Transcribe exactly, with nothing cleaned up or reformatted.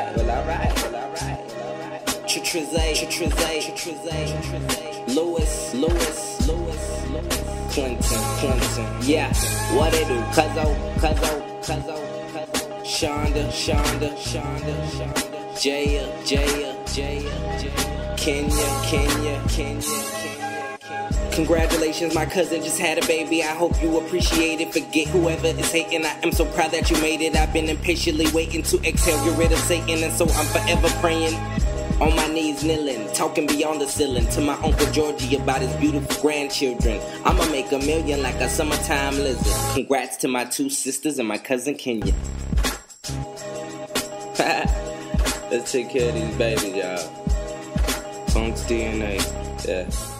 alright, well alright, well alright, well alright. Tritrize, Tritrize, Tritrize, Lewis, Lewis, Lewis, Lewis, Clinton, Clinton. Yeah, what they do? Cuzzo, Cuzzo, Cuzzo, Cuzzo. Shonda, Shonda, Shonda, Shonda. Jaya, Jaya, Jaya, Jaya. Kenya, Kenya, Kenya, Kenya, Kenya. Congratulations, my cousin just had a baby. I hope you appreciate it. Forget whoever is hating. I am so proud that you made it. I've been impatiently waiting to exhale, get rid of Satan, and so I'm forever praying. On my knees kneeling, talking beyond the ceiling to my Uncle Georgie about his beautiful grandchildren. I'ma make a million like a summertime lizard. Congrats to my two sisters and my cousin Kenya. Let's take care of these babies, y'all. Funk's D N A, yeah.